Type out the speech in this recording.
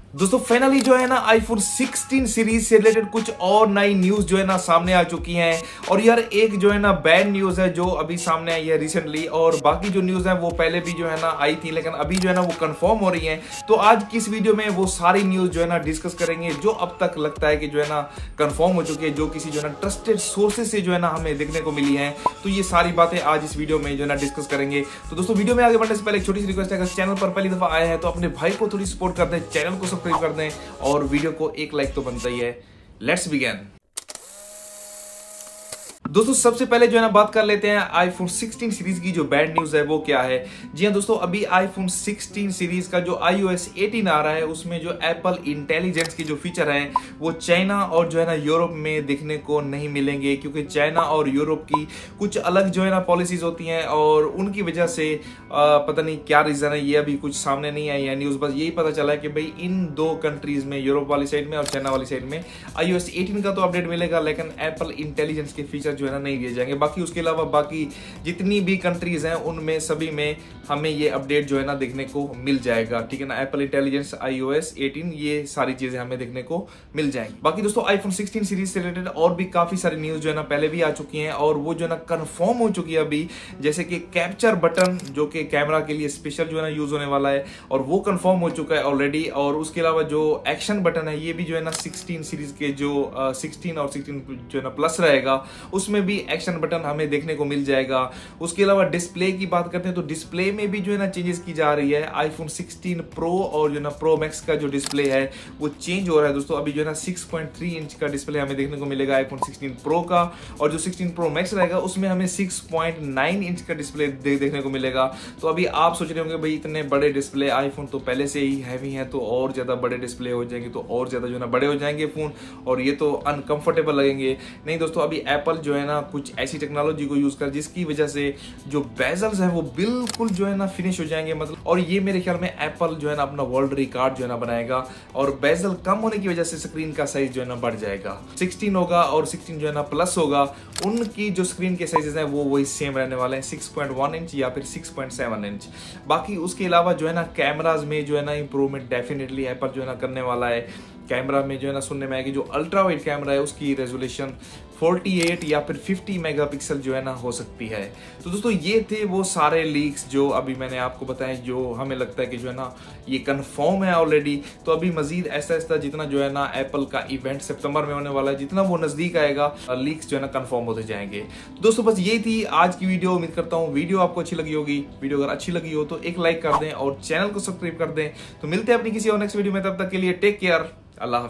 दोस्तों फाइनली जो है ना आईफोन 16 सीरीज से रिलेटेड कुछ और नई न्यूज जो है ना सामने आ चुकी हैं। और यार एक जो है ना बैड न्यूज है जो अभी सामने आई है रिसेंटली, और बाकी जो न्यूज है वो पहले भी जो है ना आई थी, लेकिन अभी जो है ना वो कंफर्म हो रही है। तो आज की इस वीडियो में वो सारी न्यूज जो है ना डिस्कस करेंगे जो अब तक लगता है कि जो है ना कंफर्म हो चुकी है, जो किसी जो है ना ट्रस्टेड सोर्सेज से जो है ना हमें देखने को मिली है। तो ये सारी बातें आज इस वीडियो में जो है ना डिस्कस करेंगे। तो दोस्तों वीडियो में आगे बढ़ने से पहले एक छोटी सी रिक्वेस्ट है, अगर चैनल पर पहली दफा आए हैं तो अपने भाई को थोड़ी सपोर्ट कर दें, चैनल को सब्सक्राइब कर दें और वीडियो को एक लाइक तो बनता ही है। Let's begin. दोस्तों सबसे पहले जो है ना बात कर लेते हैं आईफोन 16 सीरीज की जो बैड न्यूज है वो क्या है। जी हाँ दोस्तों, अभी आईफोन 16 सीरीज का जो iOS 18 आ रहा है उसमें जो एप्पल इंटेलिजेंस की जो फीचर है वो चाइना और जो है ना यूरोप में देखने को नहीं मिलेंगे, क्योंकि चाइना और यूरोप की कुछ अलग जो है ना पॉलिसीज होती हैं और उनकी वजह से पता नहीं क्या रीजन है, ये अभी कुछ सामने नहीं आई है न्यूज। बस यही पता चला है कि भाई इन दो कंट्रीज में, यूरोप वाली साइड में और चाइना वाली साइड में iOS 18 का तो अपडेट मिलेगा, लेकिन एप्पल इंटेलिजेंस के फीचर जो है ना नहीं दिए जाएंगे। बाकी उसके अलावा बाकी जितनी भी कंट्रीज हैं उनमें सभी में हमें ये अपडेट जो है ना देखने को मिल जाएगा, ठीक है ना। एप्पल इंटेलिजेंस, iOS 18, ये सारी चीजें हमें देखने को मिल जाएंगी। बाकी दोस्तों आईफोन 16 सीरीज से रिलेटेड और भी काफी सारी न्यूज जो है ना पहले भी आ चुकी हैं और वो जो है ना कंफर्म हो चुकी है अभी, जैसे कि कैप्चर बटन जो कि कैमरा के लिए स्पेशल जो है ना यूज होने वाला है और वो कंफर्म हो चुका है ऑलरेडी। और उसके अलावा जो एक्शन बटन है ये भी जो है ना 16 सीरीज के जो 16 और 16 जो है ना प्लस रहेगा उसमें भी एक्शन बटन हमें देखने को मिल जाएगा। उसके अलावा डिस्प्ले की बात करते हैं तो डिस्प्ले में भी जो है ना चेंजेस की जा रही है। आईफोन 16 प्रो और जो है ना प्रो मैक्स का जो डिस्प्ले है वो चेंज हो रहा है दोस्तों। अभी जो है ना 6.3 इंच का डिस्प्ले हमें देखने को मिलेगा आईफोन 16 प्रो का, और जो 16 प्रो मैक्स रहेगा उसमें हमें 6.9 इंच का डिस्प्ले देखने को मिलेगा। तो अभी आप सोच रहे होंगे भाई इतने बड़े डिस्प्ले, आईफोन तो पहले से ही हैवी है तो और ज्यादा बड़े डिस्प्ले हो जाएंगे तो और ज्यादा जो है ना बड़े हो जाएंगे फोन और ये तो अनकंफर्टेबल लगेंगे। नहीं दोस्तों, अभी एप्पल जो है ना कुछ ऐसी टेक्नोलॉजी को यूज कर जिसकी वजह से जो बेजल्स है वो बिल्कुल जो है ना फिनिश हो जाएंगे, मतलब। और ये मेरे ख्याल में एप्पल जो है ना अपना वर्ल्ड रिकॉर्ड जो है ना बनाएगा, और बेजल कम होने की वजह से स्क्रीन का साइज जो है ना बढ़ जाएगा। 16 होगा और 16 जो है ना प्लस होगा, उनकी जो स्क्रीन के साइजेस हैं वो वही सेम रहने वाले हैं, 6.1 इंच या फिर 6.7 इंच। बाकी उसके अलावा जो है ना कैमराज में जो है ना इंप्रूवमेंट डेफिनेटली एप्पल जो है ना करने वाला है। कैमरा में जो है ना सुनने में आएगी जो अल्ट्रा वाइड कैमरा है उसकी रेजोल्यूशन 48 या फिर 50 मेगापिक्सल जो है ना हो सकती है। तो दोस्तों ये थे वो सारे लीक्स जो अभी मैंने आपको बताए, जो हमें लगता है कि जो है ना ये कंफर्म है ऑलरेडी। तो अभी मजीद ऐसा ऐसा जितना जो है ना एप्पल का इवेंट सितंबर में होने वाला है, जितना वो नजदीक आएगा लीक्स जो है ना कंफर्म होते जाएंगे। तो दोस्तों बस ये थी आज की वीडियो। उम्मीद करता हूँ वीडियो आपको अच्छी लगी होगी। वीडियो अगर अच्छी लगी हो तो एक लाइक कर दें और चैनल को सब्सक्राइब कर दें। तो मिलते हैं अपनी किसी और नेक्स्ट वीडियो में, तब तक के लिए टेक केयर, अल्लाह।